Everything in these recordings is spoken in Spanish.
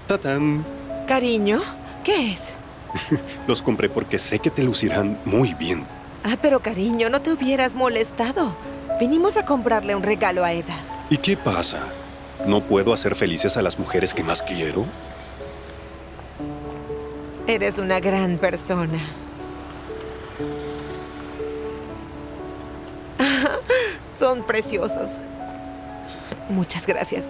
¡Tatán! Cariño, ¿qué es? Los compré porque sé que te lucirán muy bien. Ah, pero cariño, no te hubieras molestado. Vinimos a comprarle un regalo a Eda. ¿Y qué pasa? ¿No puedo hacer felices a las mujeres que más quiero? Eres una gran persona. Son preciosos. Muchas gracias.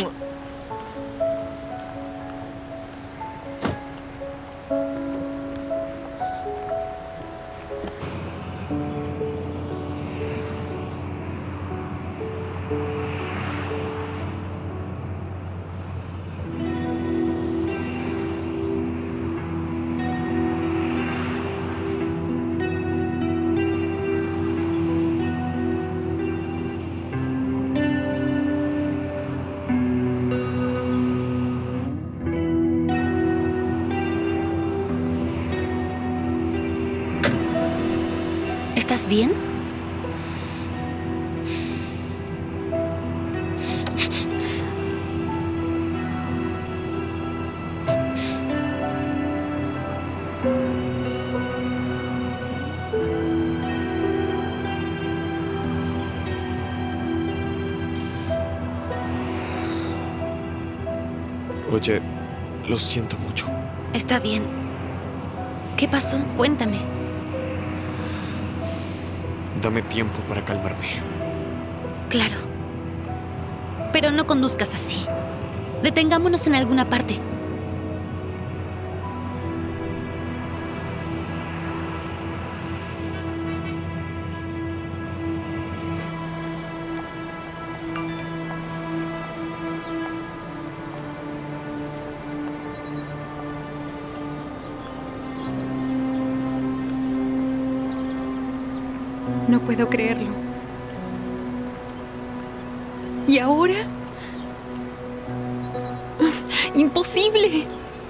¿Estás bien? Oye, lo siento mucho. Está bien. ¿Qué pasó? Cuéntame. Dame tiempo para calmarme. Claro. Pero no conduzcas así. Detengámonos en alguna parte. No puedo creerlo. ¿Y ahora? ¡Imposible!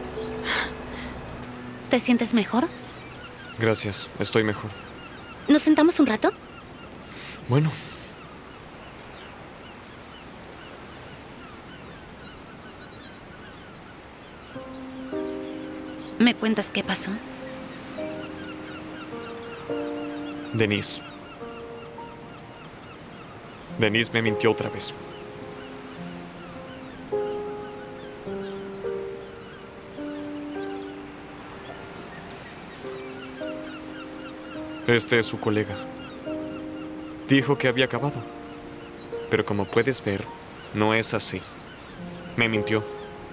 ¿Te sientes mejor? Gracias, estoy mejor. ¿Nos sentamos un rato? Bueno. ¿Me cuentas qué pasó? Denise. Denise me mintió otra vez. Este es su colega. Dijo que había acabado. Pero como puedes ver, no es así. Me mintió.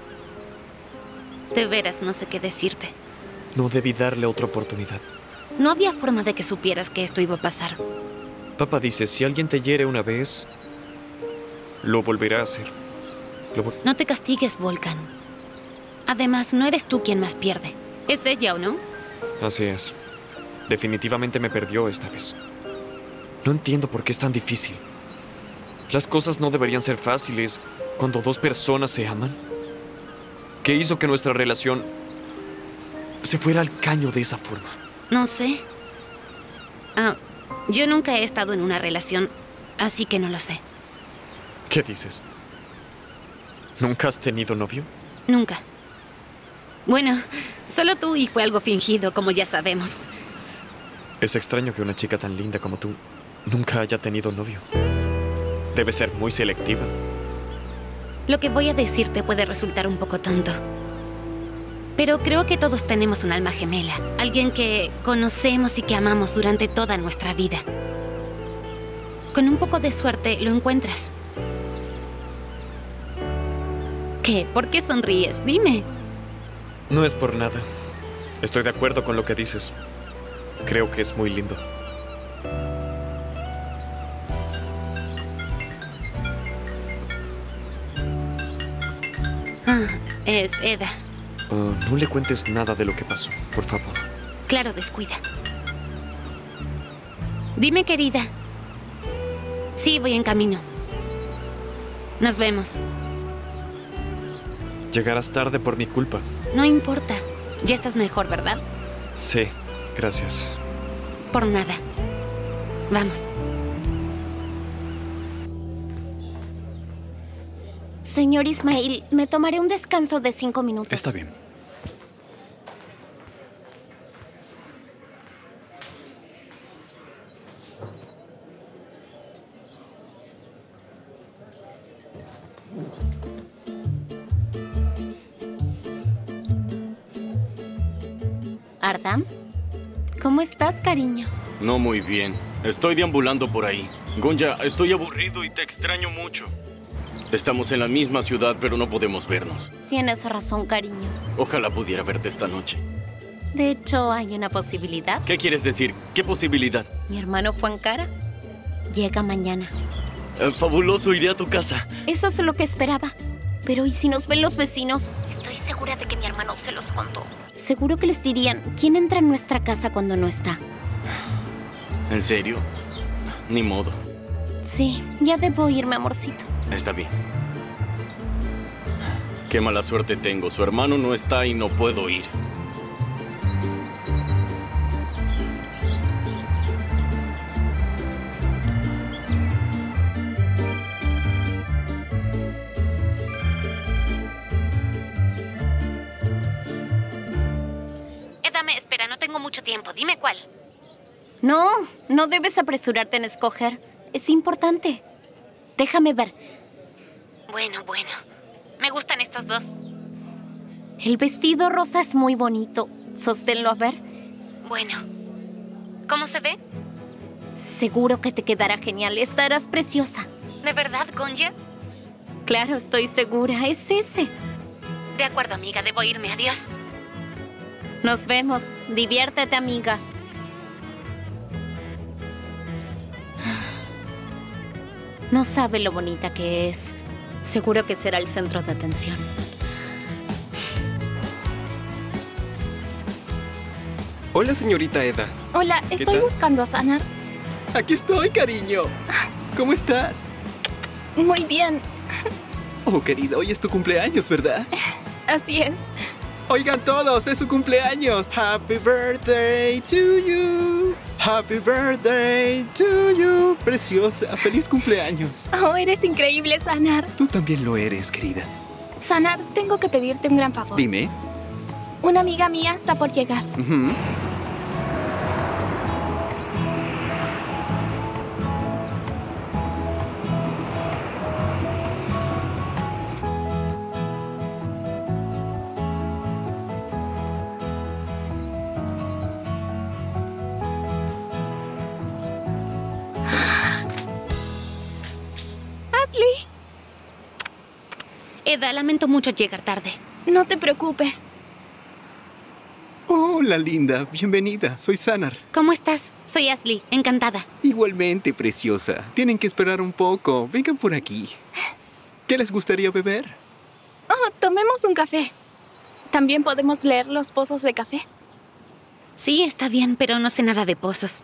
De veras no sé qué decirte. No debí darle otra oportunidad. No había forma de que supieras que esto iba a pasar. Papá dice, si alguien te hiere una vez, lo volverá a hacer. No te castigues, Volkan. Además, no eres tú quien más pierde. Es ella, ¿o no? Así es. Definitivamente me perdió esta vez. No entiendo por qué es tan difícil. Las cosas no deberían ser fáciles cuando dos personas se aman. ¿Qué hizo que nuestra relación se fuera al caño de esa forma? No sé. Yo nunca he estado en una relación, así que no lo sé. ¿Qué dices? ¿Nunca has tenido novio? Nunca. Bueno, solo tú y fue algo fingido, como ya sabemos. Es extraño que una chica tan linda como tú nunca haya tenido novio. Debe ser muy selectiva. Lo que voy a decirte puede resultar un poco tonto. Pero creo que todos tenemos un alma gemela. Alguien que conocemos y que amamos durante toda nuestra vida. Con un poco de suerte lo encuentras. ¿Qué? ¿Por qué sonríes? Dime. No es por nada. Estoy de acuerdo con lo que dices. Creo que es muy lindo. Es Eda. No le cuentes nada de lo que pasó, por favor. Claro, descuida. Dime, querida. Sí, voy en camino. Nos vemos. Llegarás tarde por mi culpa. No importa. Ya estás mejor, ¿verdad? Sí, gracias. Por nada. Vamos. Señor Ismail, me tomaré un descanso de 5 minutos. Está bien. Ardam, ¿cómo estás, cariño? No muy bien. Estoy deambulando por ahí. Gonja, estoy aburrido y te extraño mucho. Estamos en la misma ciudad, pero no podemos vernos. Tienes razón, cariño. Ojalá pudiera verte esta noche. De hecho, hay una posibilidad. ¿Qué quieres decir? ¿Qué posibilidad? Mi hermano fue a Ankara. Llega mañana. Fabuloso, iré a tu casa. Eso es lo que esperaba. Pero ¿y si nos ven los vecinos? Estoy segura de que mi hermano se los contó. Seguro que les dirían, ¿quién entra en nuestra casa cuando no está? ¿En serio? Ni modo. Sí, ya debo irme, amorcito. Está bien. Qué mala suerte tengo. Su hermano no está y no puedo ir. Espera, no tengo mucho tiempo. Dime cuál. No, no debes apresurarte en escoger. Es importante. Déjame ver. Bueno. Me gustan estos dos. El vestido rosa es muy bonito. Sosténlo a ver. Bueno. ¿Cómo se ve? Seguro que te quedará genial. Estarás preciosa. ¿De verdad, Gonja? Claro, estoy segura. Es ese. De acuerdo, amiga. Debo irme. Adiós. Nos vemos. Diviértete, amiga. No sabe lo bonita que es. Seguro que será el centro de atención. Hola, señorita Eda. Hola, estoy tal? buscando a Sanar. Aquí estoy, cariño. ¿Cómo estás? Muy bien, Oh, querida, hoy es tu cumpleaños, ¿verdad? así es. Oigan todos, es su cumpleaños. Happy birthday to you. Happy birthday to you. Preciosa, feliz cumpleaños. Oh, eres increíble, Sanar. Tú también lo eres, querida. Sanar, tengo que pedirte un gran favor. Dime. Una amiga mía está por llegar. Ujú. Ashley, Eda, lamento mucho llegar tarde. no te preocupes. Hola, linda. Bienvenida. Soy Sanar. ¿Cómo estás? Soy Ashley. Encantada. Igualmente, preciosa. Tienen que esperar un poco. Vengan por aquí. ¿Qué les gustaría beber? Oh, tomemos un café. También podemos leer los pozos de café. Sí, está bien, pero no sé nada de pozos.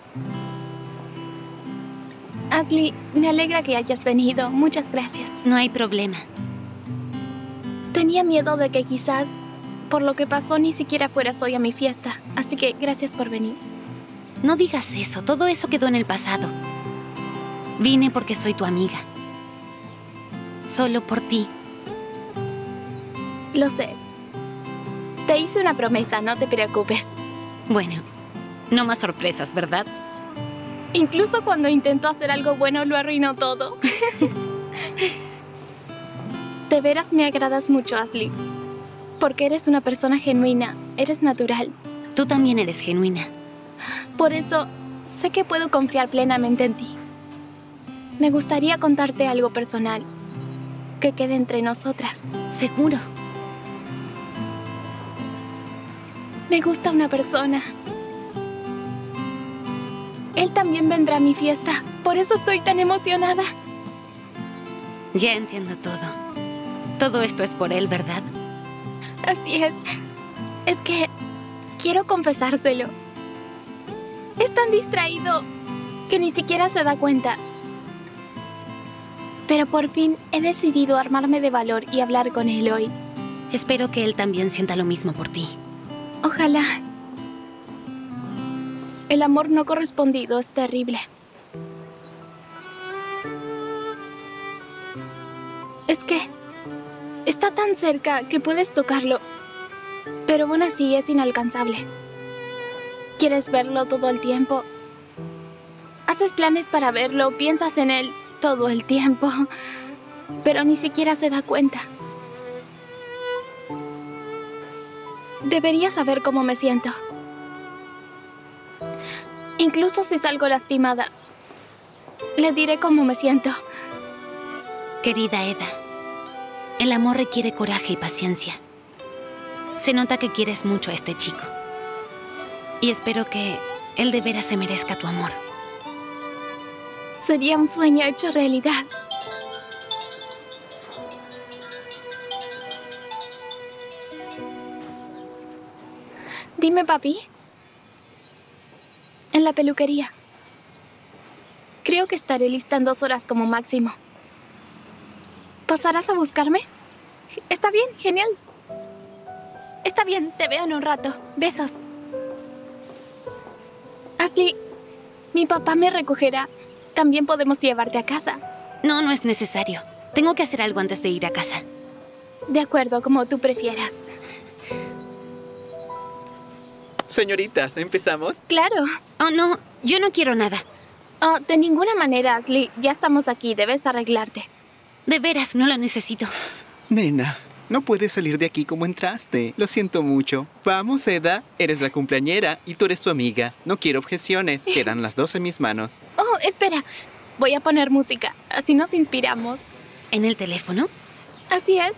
Ashley, me alegra que hayas venido. Muchas gracias. No hay problema. Tenía miedo de que quizás, por lo que pasó, ni siquiera fueras hoy a mi fiesta. Así que gracias por venir. No digas eso. Todo eso quedó en el pasado. Vine porque soy tu amiga. Solo por ti. Lo sé. Te hice una promesa, no te preocupes. Bueno, no más sorpresas, ¿verdad? Incluso cuando intentó hacer algo bueno, lo arruinó todo. De veras me agradas mucho, Ashley. Porque eres una persona genuina, eres natural. Tú también eres genuina. Por eso, sé que puedo confiar plenamente en ti. Me gustaría contarte algo personal, que quede entre nosotras. Seguro. Me gusta una persona. Él también vendrá a mi fiesta, por eso estoy tan emocionada. Ya entiendo todo. Todo esto es por él, ¿verdad? Así es. Es que quiero confesárselo. Es tan distraído que ni siquiera se da cuenta. Pero por fin he decidido armarme de valor y hablar con él hoy. Espero que él también sienta lo mismo por ti. Ojalá. El amor no correspondido es terrible. Es que está tan cerca que puedes tocarlo, pero aún así es inalcanzable. Quieres verlo todo el tiempo. Haces planes para verlo, piensas en él todo el tiempo, pero ni siquiera se da cuenta. Debería saber cómo me siento. Incluso si salgo lastimada, le diré cómo me siento. Querida Eda, el amor requiere coraje y paciencia. Se nota que quieres mucho a este chico. Y espero que él de veras se merezca tu amor. Sería un sueño hecho realidad. Dime, papi. En la peluquería. Creo que estaré lista en 2 horas como máximo. ¿Pasarás a buscarme? Está bien, genial. Está bien, te veo en un rato. Besos. Ashley, mi papá me recogerá. También podemos llevarte a casa. No, no es necesario. Tengo que hacer algo antes de ir a casa. De acuerdo, como tú prefieras. Señoritas, ¿empezamos? Claro. Oh, no, yo no quiero nada. Oh, de ninguna manera, Ashley. Ya estamos aquí, debes arreglarte. De veras, no lo necesito. Nena, no puedes salir de aquí como entraste. Lo siento mucho. Vamos, Eda. Eres la cumpleañera y tú eres su amiga. No quiero objeciones. Quedan las 2 en mis manos. Oh, espera. Voy a poner música. Así nos inspiramos. ¿En el teléfono? Así es.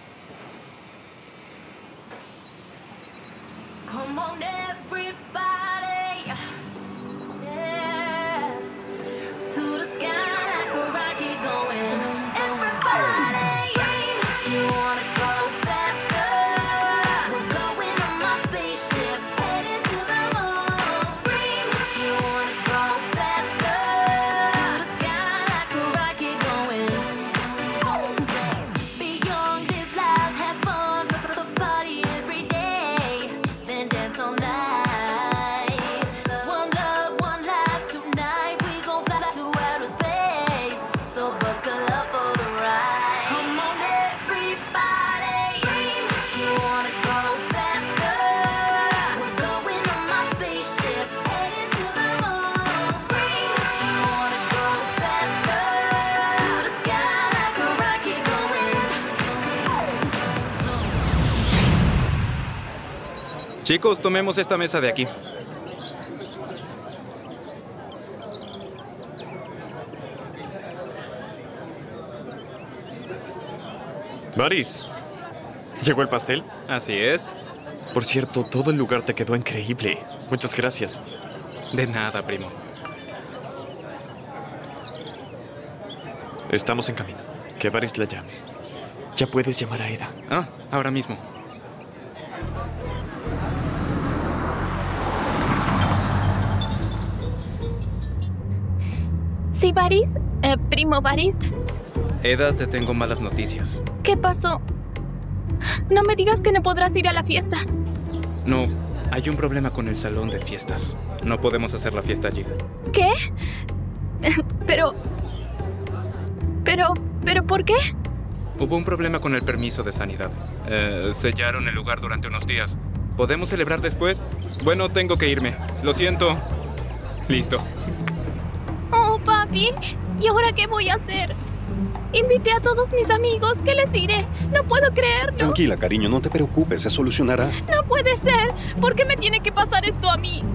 Come on, everybody. Yeah. To the sky like a rocket going. Everybody. You wanna go faster? We're going on my spaceship, headed to the moon. Scream. You wanna go faster? To the sky like a rocket going. Be young, live life, have fun, party every day. Then dance all night. One love, one life tonight. We gon' fly to outer space. So buckle up for the ride. Come on, everybody. You wanna go faster? We're going on my spaceship, headed to the moon. Scream. You wanna go faster? To the sky like a rocket going. Chicos, tomemos esta mesa de aquí. Varys, ¿llegó el pastel? Así es. Por cierto, todo el lugar te quedó increíble. Muchas gracias. De nada, primo. Estamos en camino. Que Varys la llame. Ya puedes llamar a Eda. Ah, ahora mismo. Sí, Varys. Primo Varys. Eda, te tengo malas noticias. ¿Qué pasó? No me digas que no podrás ir a la fiesta. No, hay un problema con el salón de fiestas. No podemos hacer la fiesta allí. ¿Qué? Pero, ¿por qué? Hubo un problema con el permiso de sanidad. Sellaron el lugar durante unos días. ¿Podemos celebrar después? Bueno, tengo que irme. Lo siento. Listo. Oh, papi. ¿Y ahora qué voy a hacer? Invité a todos mis amigos. ¿Qué les diré? No puedo creerlo. Tranquila, cariño, no te preocupes, se solucionará. No puede ser. ¿Por qué me tiene que pasar esto a mí?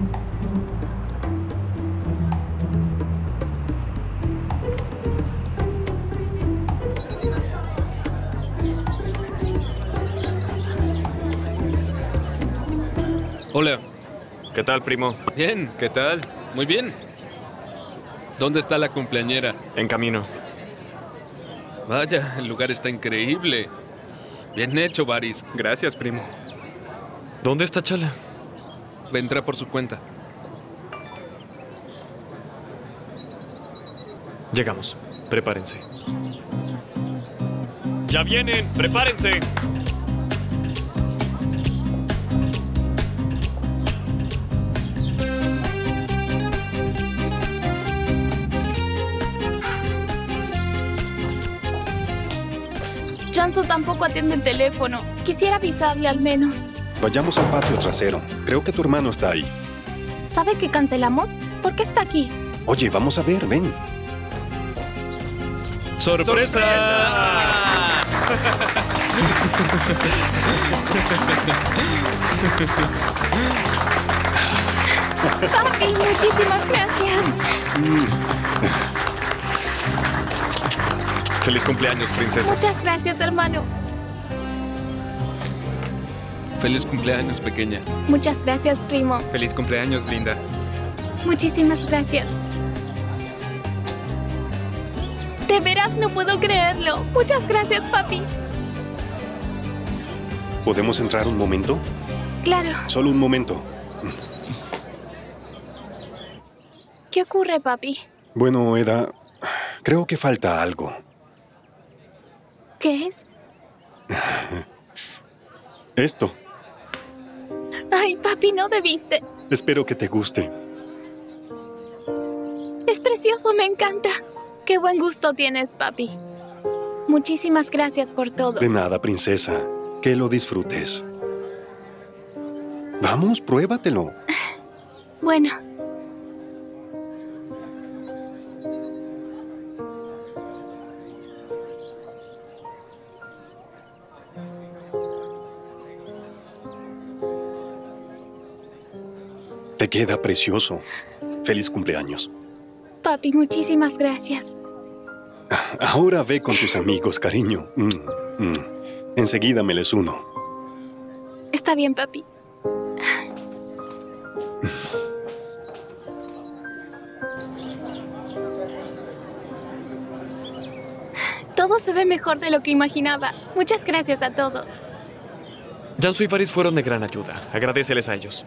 Hola. ¿Qué tal, primo? Bien. ¿Qué tal? Muy bien. ¿Dónde está la cumpleañera? En camino. Vaya, el lugar está increíble. Bien hecho, Varys. Gracias, primo. ¿Dónde está Chala? Vendrá por su cuenta. Llegamos. Prepárense. ¡Ya vienen! ¡Prepárense! Jansu tampoco atiende el teléfono. Quisiera avisarle al menos. Vayamos al patio trasero. Creo que tu hermano está ahí. ¿Sabe que cancelamos? ¿Por qué está aquí? Oye, vamos a ver, ven. ¡Sorpresa! Papi, muchísimas gracias. Feliz cumpleaños, princesa. Muchas gracias, hermano. Feliz cumpleaños, pequeña. Muchas gracias, primo. Feliz cumpleaños, linda. Muchísimas gracias. De veras no puedo creerlo. Muchas gracias, papi. ¿Podemos entrar un momento? Claro. Solo un momento. ¿Qué ocurre, papi? Bueno, Eda, creo que falta algo. ¿Qué es? Esto. Ay, papi, no debiste. Espero que te guste. Es precioso, me encanta. Qué buen gusto tienes, papi. Muchísimas gracias por todo. De nada, princesa. Que lo disfrutes. Vamos, pruébatelo. Bueno. Te queda precioso. Feliz cumpleaños. Papi, muchísimas gracias. Ahora ve con tus amigos, cariño. Enseguida me les uno. Está bien, papi. Todo se ve mejor de lo que imaginaba. Muchas gracias a todos. Jansu y Varys fueron de gran ayuda. Agradéceles a ellos.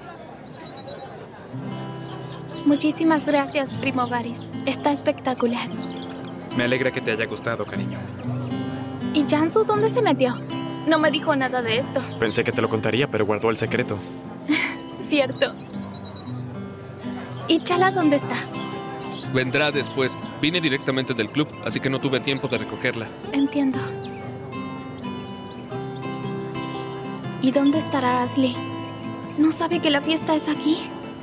Muchísimas gracias, primo Varys. Está espectacular. Me alegra que te haya gustado, cariño. ¿Y Jansu dónde se metió? No me dijo nada de esto. Pensé que te lo contaría, pero guardó el secreto. Cierto. ¿Y Chala dónde está? Vendrá después. Vine directamente del club, así que no tuve tiempo de recogerla. Entiendo. ¿Y dónde estará Ashley? ¿No sabe que la fiesta es aquí?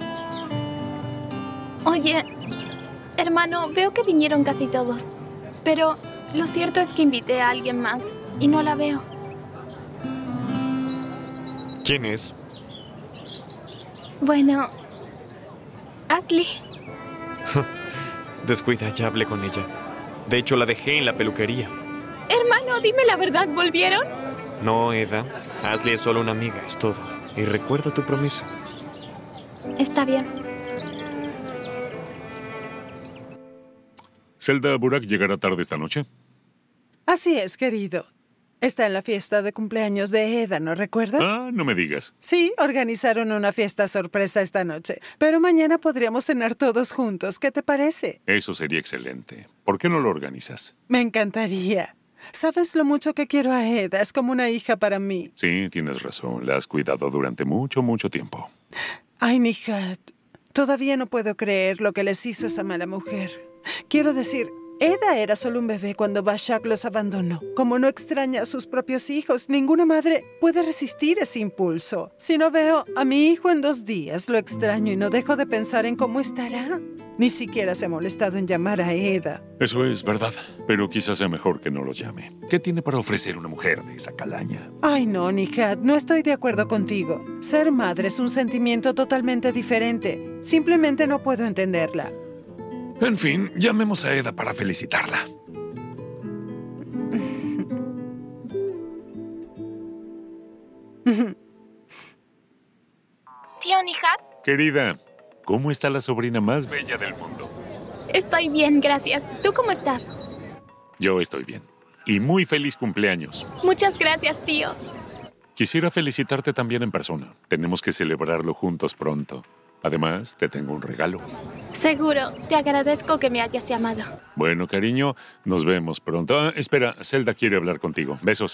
Oye, hermano, veo que vinieron casi todos. Pero lo cierto es que invité a alguien más y no la veo. ¿Quién es? Bueno, Ashley. Descuida, ya hablé con ella. De hecho, la dejé en la peluquería. Hermano, dime la verdad, ¿volvieron? No, Eda. Ashley es solo una amiga, es todo. Y recuerda tu promesa. Está bien. ¿Zelda Burak llegará tarde esta noche? Así es, querido. Está en la fiesta de cumpleaños de Eda, ¿no recuerdas? Ah, no me digas. Sí, organizaron una fiesta sorpresa esta noche. Pero mañana podríamos cenar todos juntos. ¿Qué te parece? Eso sería excelente. ¿Por qué no lo organizas? Me encantaría. ¿Sabes lo mucho que quiero a Eda? Es como una hija para mí. Sí, tienes razón. La has cuidado durante mucho, mucho tiempo. Ay, Nihat, todavía no puedo creer lo que les hizo esa mala mujer. Quiero decir, Eda era solo un bebé cuando Bashak los abandonó. Como no extraña a sus propios hijos, ninguna madre puede resistir ese impulso. Si no veo a mi hijo en 2 días, lo extraño y no dejo de pensar en cómo estará. Ni siquiera se ha molestado en llamar a Eda. Eso es verdad, pero quizás sea mejor que no los llame. ¿Qué tiene para ofrecer una mujer de esa calaña? Ay, no, Nihat, no estoy de acuerdo contigo. Ser madre es un sentimiento totalmente diferente. Simplemente no puedo entenderla. En fin, llamemos a Eda para felicitarla. Tío Nihat, Querida, ¿cómo está la sobrina más bella del mundo? estoy bien, gracias. ¿Tú cómo estás? Yo estoy bien. Y muy feliz cumpleaños. Muchas gracias, tío. Quisiera felicitarte también en persona. Tenemos que celebrarlo juntos pronto. Además, te tengo un regalo. Seguro, te agradezco que me hayas llamado. Bueno, cariño, nos vemos pronto. Ah, espera, Zelda quiere hablar contigo. Besos.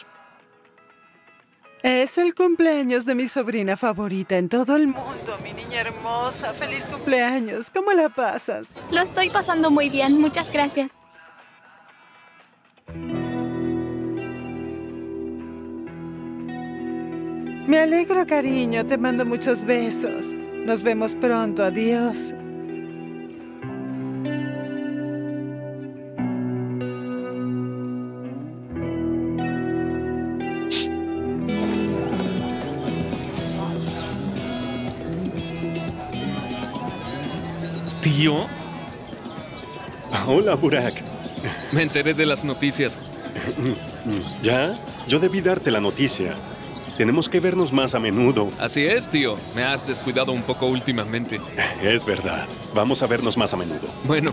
Es el cumpleaños de mi sobrina favorita en todo el mundo, mi niña hermosa. ¡Feliz cumpleaños! ¿Cómo la pasas? Lo estoy pasando muy bien, muchas gracias. Me alegro, cariño. Te mando muchos besos. Nos vemos pronto. Adiós. ¿Tío? Hola, Burak. Me enteré de las noticias. ¿Ya? Yo debí darte la noticia. Tenemos que vernos más a menudo. Así es, tío. Me has descuidado un poco últimamente. Es verdad. Vamos a vernos más a menudo. Bueno.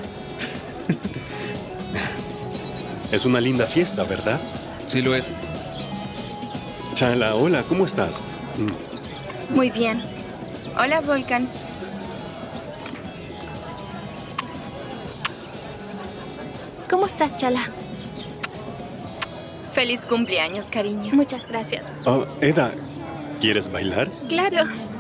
Es una linda fiesta, ¿verdad? Sí lo es. Chala, hola, ¿cómo estás? Muy bien. Hola, Volkan. ¿Cómo estás, Chala? Feliz cumpleaños, cariño. Muchas gracias. Oh, Eda, ¿quieres bailar? Claro.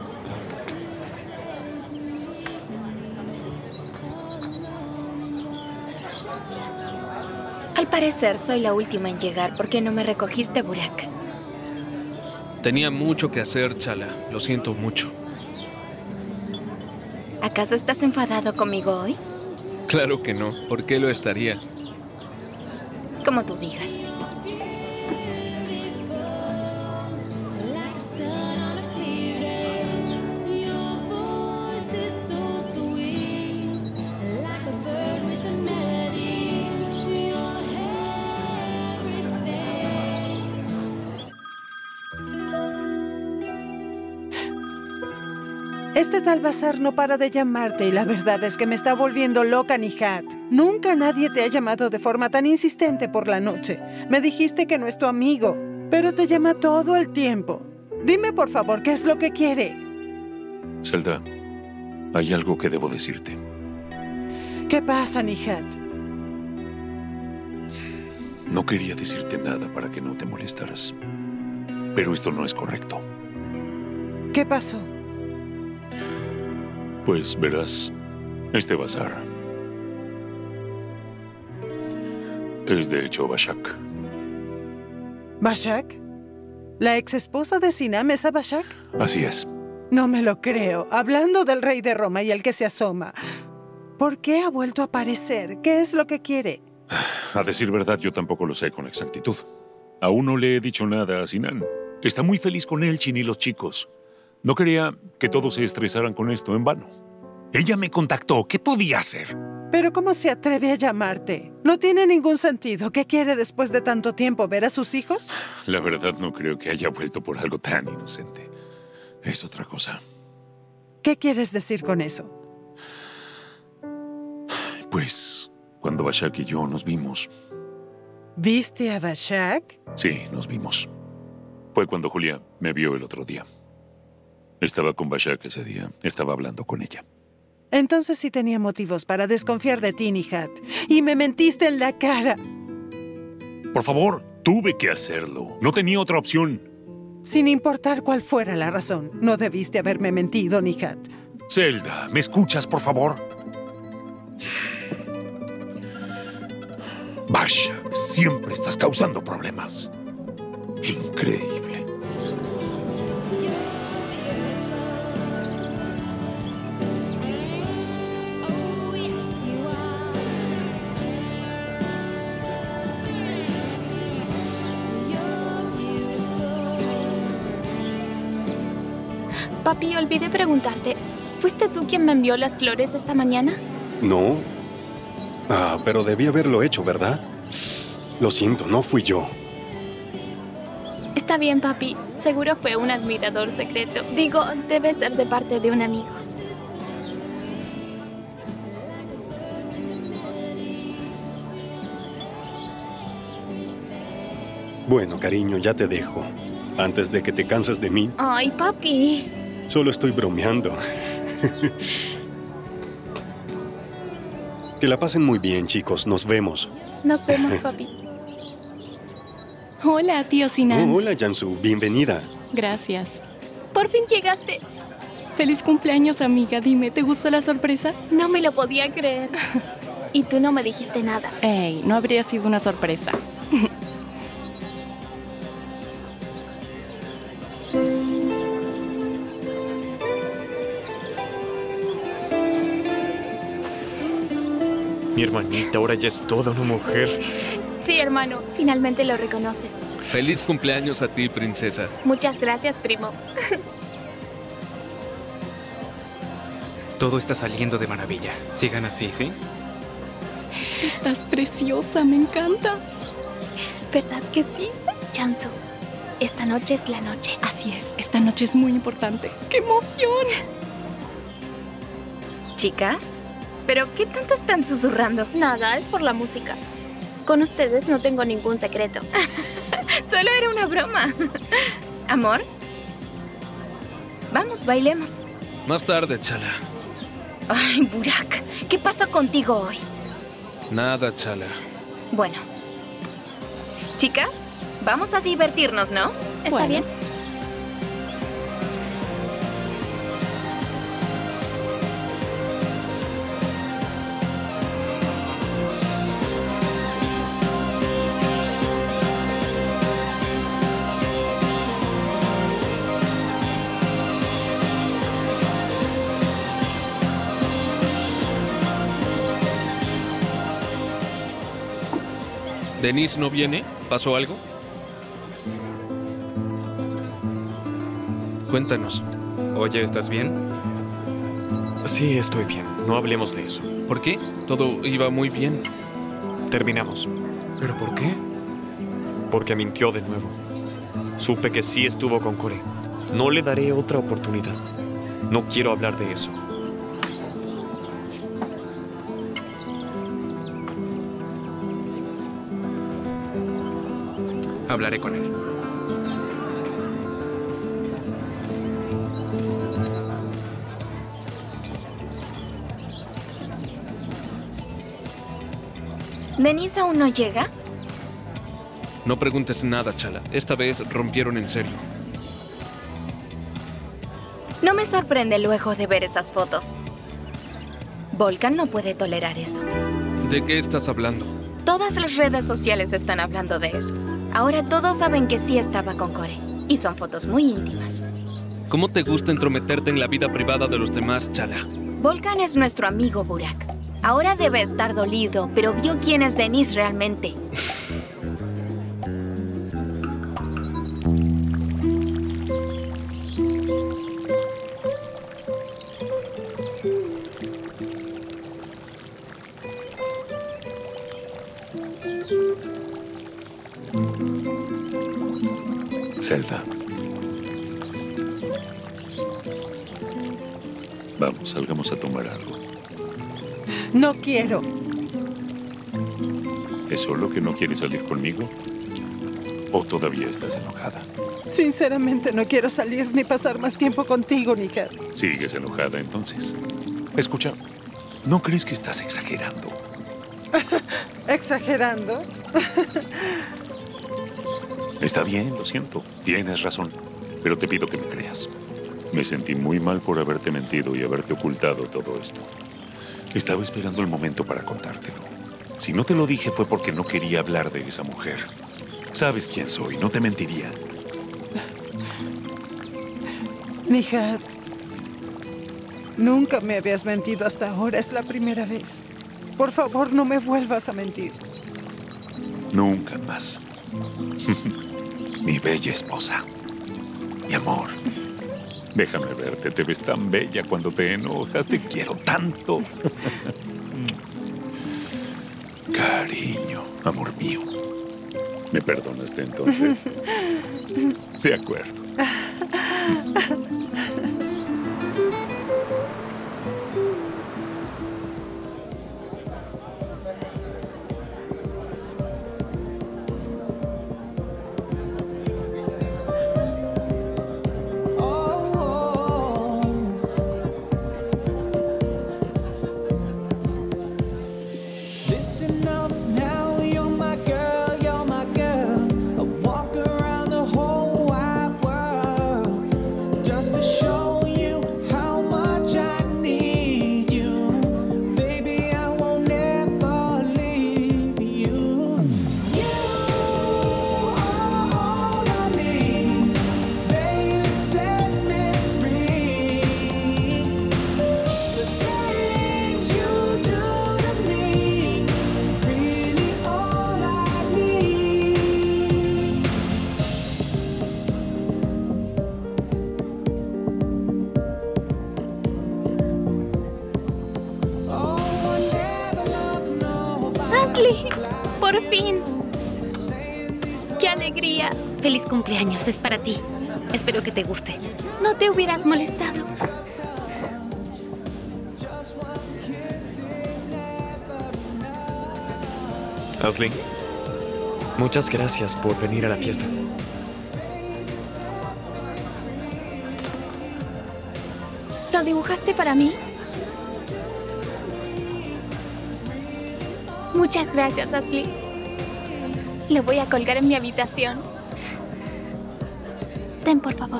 Al parecer, soy la última en llegar. ¿Por qué no me recogiste, Burak? Tenía mucho que hacer, Chala. Lo siento mucho. ¿Acaso estás enfadado conmigo hoy? Claro que no. ¿Por qué lo estaría? Como tú digas. Este tal bazar no para de llamarte y la verdad es que me está volviendo loca, Nihat. Nunca nadie te ha llamado de forma tan insistente por la noche. Me dijiste que no es tu amigo, pero te llama todo el tiempo. Dime, por favor, ¿qué es lo que quiere? Zelda, hay algo que debo decirte. ¿Qué pasa, Nihat? No quería decirte nada para que no te molestaras, pero esto no es correcto. ¿Qué pasó? Pues verás, este bazar es de hecho Bashak. ¿Bashak? ¿La ex esposa de Sinam es a Bashak? Así es. No me lo creo. Hablando del rey de Roma y el que se asoma. ¿Por qué ha vuelto a aparecer? ¿Qué es lo que quiere? A decir verdad, yo tampoco lo sé con exactitud. Aún no le he dicho nada a Sinan. Está muy feliz con Elchin y los chicos. No quería que todos se estresaran con esto en vano. Ella me contactó. ¿Qué podía hacer? ¿Pero cómo se atreve a llamarte? No tiene ningún sentido. ¿Qué quiere después de tanto tiempo? ¿Ver a sus hijos? La verdad no creo que haya vuelto por algo tan inocente. Es otra cosa. ¿Qué quieres decir con eso? Pues, cuando Bashak y yo nos vimos... ¿Viste a Bashak? Sí, nos vimos. Fue cuando Julia me vio el otro día. Estaba con Bashak ese día. Estaba hablando con ella. Entonces sí tenía motivos para desconfiar de ti, Nihat. Y me mentiste en la cara. Por favor, tuve que hacerlo. No tenía otra opción. Sin importar cuál fuera la razón, no debiste haberme mentido, Nihat. Zelda, ¿me escuchas, por favor? Bashak, siempre estás causando problemas. Increíble. Papi, olvidé preguntarte. ¿Fuiste tú quien me envió las flores esta mañana? No. Pero debí haberlo hecho, ¿verdad? Lo siento, no fui yo. Está bien, papi. Seguro fue un admirador secreto. Digo, debe ser de parte de un amigo. Bueno, cariño, ya te dejo. Antes de que te canses de mí. Ay, papi. Solo estoy bromeando. Que la pasen muy bien, chicos. Nos vemos. Nos vemos, papi. Hola, tío Sinan. Oh, hola, Jansu. Bienvenida. Gracias. Por fin llegaste. Feliz cumpleaños, amiga. Dime, ¿te gustó la sorpresa? No me lo podía creer. Y tú no me dijiste nada. Ey, no habría sido una sorpresa. Mi hermanita ahora ya es toda una mujer. Sí, hermano, finalmente lo reconoces. Feliz cumpleaños a ti, princesa. Muchas gracias, primo. Todo está saliendo de maravilla. Sigan así, ¿sí? Estás preciosa, me encanta. ¿Verdad que sí? Chansu, esta noche es la noche. Así es, esta noche es muy importante. ¡Qué emoción! Chicas, ¿pero qué tanto están susurrando? Nada, es por la música. Con ustedes no tengo ningún secreto. Solo era una broma. Amor, vamos, bailemos. Más tarde, Chala. Ay, Burak, ¿qué pasa contigo hoy? Nada, Chala. Bueno. Chicas, vamos a divertirnos, ¿no? ¿Está bien? ¿Denise no viene? ¿Pasó algo? Cuéntanos. Oye, ¿estás bien? Sí, estoy bien. No hablemos de eso. ¿Por qué? Todo iba muy bien. Terminamos. ¿Pero por qué? Porque mintió de nuevo. Supe que sí estuvo con Core. No le daré otra oportunidad. No quiero hablar de eso. Hablaré con él. ¿Denise aún no llega? No preguntes nada, Chala. Esta vez rompieron en serio. No me sorprende luego de ver esas fotos. Volkan no puede tolerar eso. ¿De qué estás hablando? Todas las redes sociales están hablando de eso. Ahora todos saben que sí estaba con Core. Y son fotos muy íntimas. ¿Cómo te gusta entrometerte en la vida privada de los demás, Chala? Volkan es nuestro amigo, Burak. Ahora debe estar dolido, pero vio quién es Denise realmente. Zelda. Vamos, salgamos a tomar algo. No quiero. ¿Es solo que no quieres salir conmigo? ¿O todavía estás enojada? Sinceramente no quiero salir ni pasar más tiempo contigo, Nihat. ¿Sigues enojada entonces? Escucha, ¿no crees que estás exagerando? ¿Exagerando? Está bien, lo siento. Tienes razón. Pero te pido que me creas. Me sentí muy mal por haberte mentido y haberte ocultado todo esto. Estaba esperando el momento para contártelo. Si no te lo dije fue porque no quería hablar de esa mujer. Sabes quién soy, no te mentiría. Nihat, nunca me habías mentido hasta ahora. Es la primera vez. Por favor, no me vuelvas a mentir. Nunca más. Mi bella esposa. Mi amor. Déjame verte. Te ves tan bella cuando te enojas. Te quiero tanto. Cariño, amor mío. ¿Me perdonaste entonces? De acuerdo. Listen up now, you're my girl, you're my girl. I walk around the whole wide world just to Ashley, por fin. ¡Qué alegría! Feliz cumpleaños, es para ti. Espero que te guste. No te hubieras molestado. Ashley, muchas gracias por venir a la fiesta. ¿Lo dibujaste para mí? Muchas gracias, Ashley. Lo voy a colgar en mi habitación. Ten, por favor.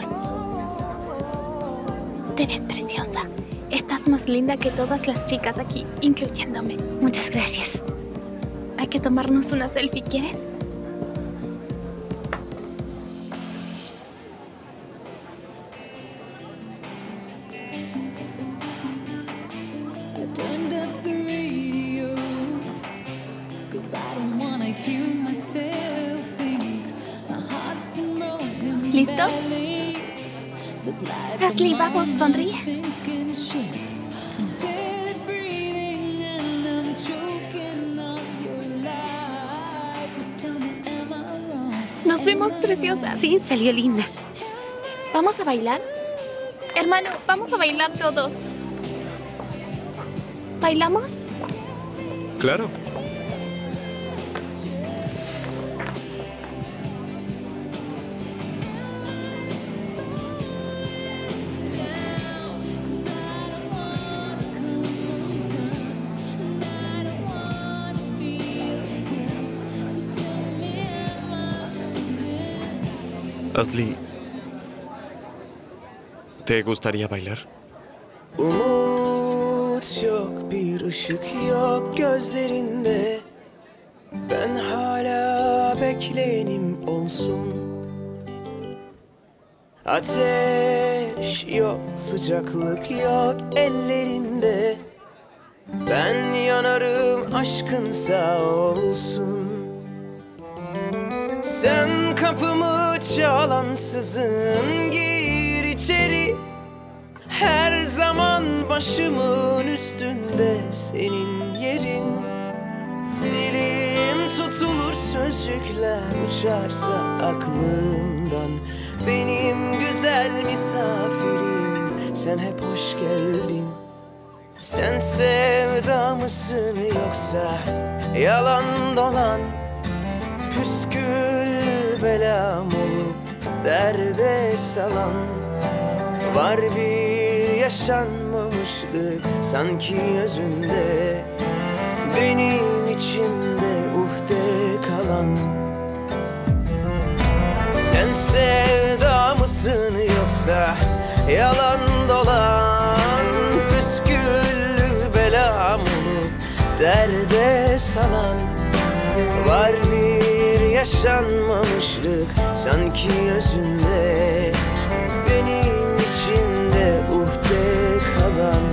Te ves preciosa. Estás más linda que todas las chicas aquí, incluyéndome. Muchas gracias. Hay que tomarnos una selfie, ¿quieres? I turned up the radio, 'cause I don't wanna hear myself think. My heart's been broken. ¿Listos? badly. Feels like Ashley, I'm vamos, on a sonríe. sinking ship. Barely breathing and I'm choking on your lies. But tell me, am I wrong? Nos vemos preciosas. Sí, salió linda. ¿Vamos a bailar? Hermano, vamos a bailar todos. ¿Bailamos? Claro. Ashley, ¿te gustaría bailar? Umut yok, bir ışık yok gözlerinde. Ben hala bekleyenim olsun. Ateş yok, sıcaklık yok ellerinde. Ben yanarım, aşkın sağ olsun. Sen kapımı çalansızın, gir içeri. Her zaman başımın üstünde senin yerin. Dilim tutulur, sözcükler uçarsa aklımdan. Benim güzel misafirim, sen hep hoş geldin. Sen sevda mısın yoksa yalan dolan? Püsküllü belam olup derde salan. Var bir yaşanmamışlık sanki özünde. Benim içimde uhde kalan. Sen sevda mısın yoksa yalan dolan? Püsküllü belam olup derde salan. Var bir yaşanmamışlık sanki özünde. Benim içimde uhde kalan.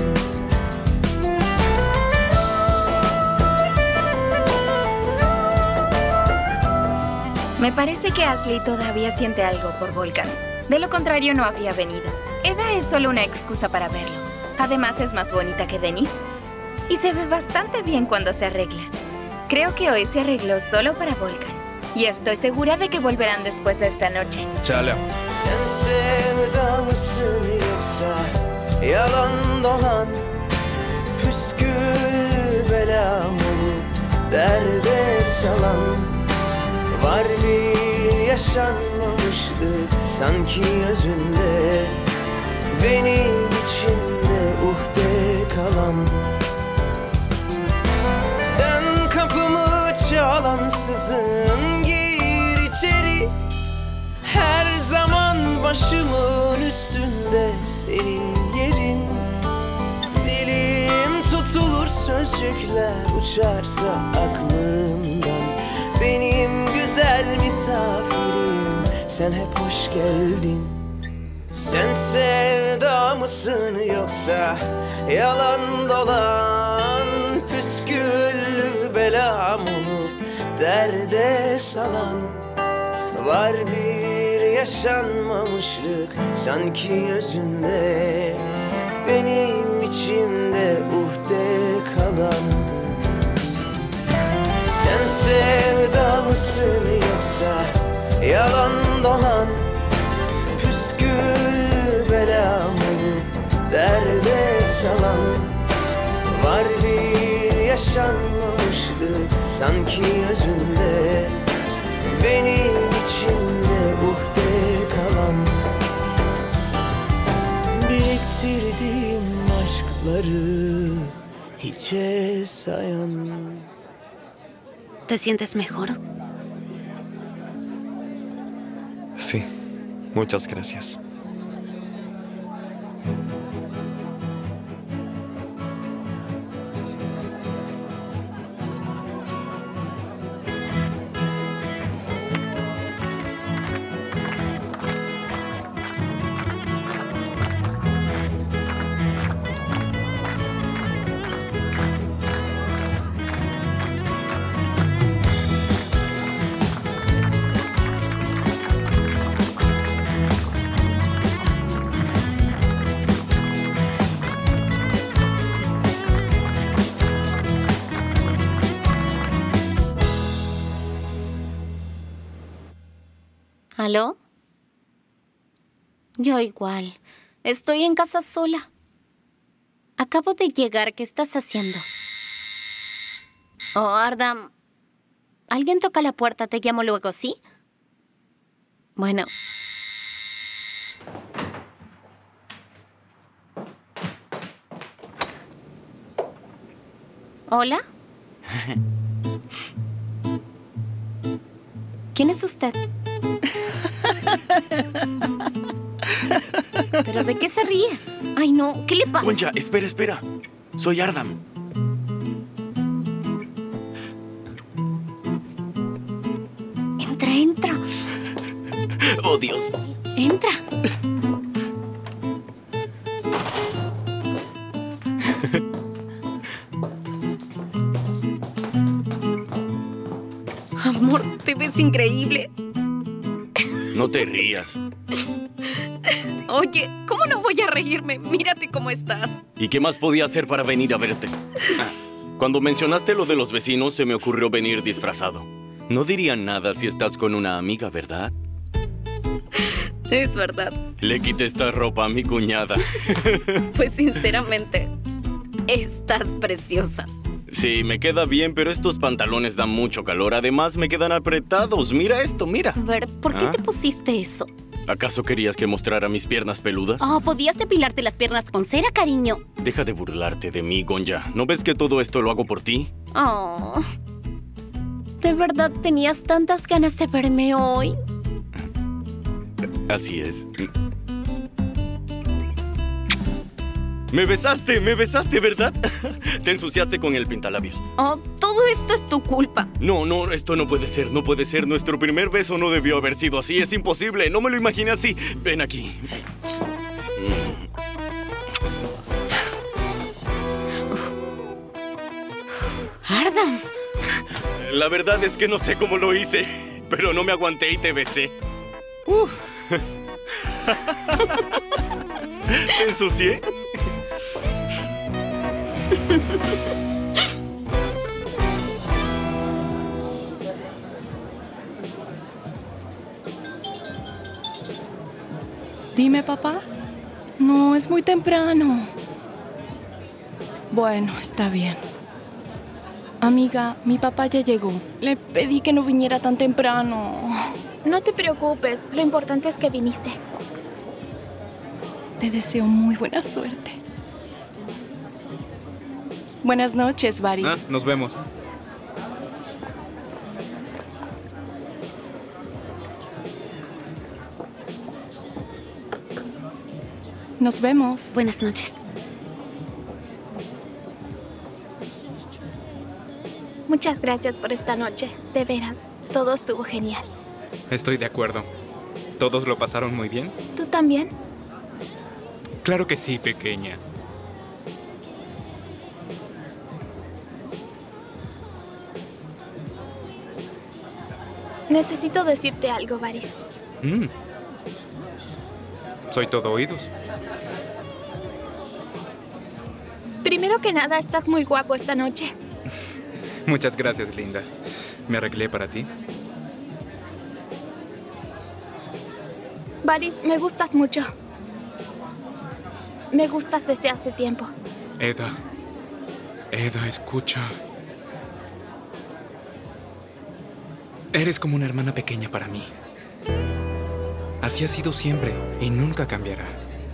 Me parece que Ashley todavía siente algo por Volkan. De lo contrario, no habría venido. Eda es solo una excusa para verlo. Además, es más bonita que Denise. Y se ve bastante bien cuando se arregla. Creo que hoy se arregló solo para Volkan. Y estoy segura de que volverán después de esta noche. Çağla. Sen sevda mısın yoksa yalan dolan? Püskül belam olup derde salan. Var bir yaşanmamışlık sanki özünde. Benim içimde uhde kalan. Sen kapımı çalansızın, gir içeri. Her zaman başımın üstünde senin yerin. Dilim tutulur, sözcükler uçarsa aklımdan. Benim güzel misafirim, sen hep hoş geldin. Sen sevda mısın yoksa yalan dolan? Püsküllü belam olup derde salan. Var bir yaşanmamışlık sanki özünde. Benim içimde uhde kalan. sevda mısın yoksa yalan dolan püskül belamı derde salan? Var bir yaşanmamışlık sanki özünde, benim içimde uhde kalan. Biriktirdiğim aşkları hiçe sayan. ¿Te sientes mejor? Sí, muchas gracias. ¿Aló? Yo igual. Estoy en casa sola. Acabo de llegar. ¿Qué estás haciendo? Oh, Ardam. Alguien toca la puerta. Te llamo luego, ¿sí? Bueno. ¿Hola? ¿Quién es usted? ¿Pero de qué se ríe? Ay, no. ¿Qué le pasa? Gonja, espera, espera. Soy Ardam. Entra, entra. Oh, Dios. Entra. Amor, te ves increíble. No te rías. Oye, ¿cómo no voy a reírme? Mírate cómo estás. ¿Y qué más podía hacer para venir a verte? Cuando mencionaste lo de los vecinos, se me ocurrió venir disfrazado. No dirían nada si estás con una amiga, ¿verdad? Es verdad. Le quité esta ropa a mi cuñada. Pues sinceramente, estás preciosa. Sí, me queda bien, pero estos pantalones dan mucho calor. Además, me quedan apretados. Mira esto, mira. A ver, ¿por qué te pusiste eso? ¿Acaso querías que mostrara mis piernas peludas? Oh, podías depilarte las piernas con cera, cariño. Deja de burlarte de mí, Gonja. ¿No ves que todo esto lo hago por ti? Oh. ¿De verdad tenías tantas ganas de verme hoy? Así es. Me besaste, ¿verdad? Te ensuciaste con el pintalabios. Oh, todo esto es tu culpa. No, esto no puede ser, no puede ser. Nuestro primer beso no debió haber sido así, es imposible. No me lo imaginé así. Ven aquí. Ardam. La verdad es que no sé cómo lo hice, pero no me aguanté y te besé. ¿Te ensucié? Dime, papá. No, es muy temprano. Bueno, está bien. Amiga, mi papá ya llegó. Le pedí que no viniera tan temprano. No te preocupes, lo importante es que viniste. Te deseo muy buena suerte. Buenas noches, Varys. Nos vemos. Nos vemos. Buenas noches. Muchas gracias por esta noche. De veras, todo estuvo genial. Estoy de acuerdo. ¿Todos lo pasaron muy bien? ¿Tú también? Claro que sí, pequeña. Necesito decirte algo, Varys. Soy todo oídos. Primero que nada, estás muy guapo esta noche. Muchas gracias, linda. Me arreglé para ti. Varys, me gustas mucho. Me gustas desde hace tiempo. Eda. Eda, escucha. Eres como una hermana pequeña para mí. Así ha sido siempre y nunca cambiará.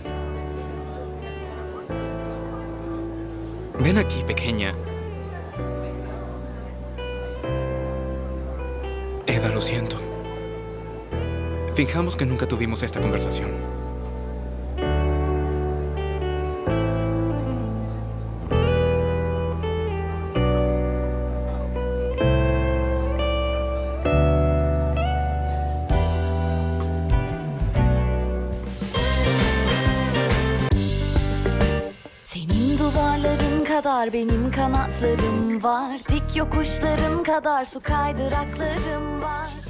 Ven aquí, pequeña. Eda, lo siento. Fijamos que nunca tuvimos esta conversación. Senin duvarların kadar benim kanatlarım var. Dik yokuşların kadar su kaydıraklarım var.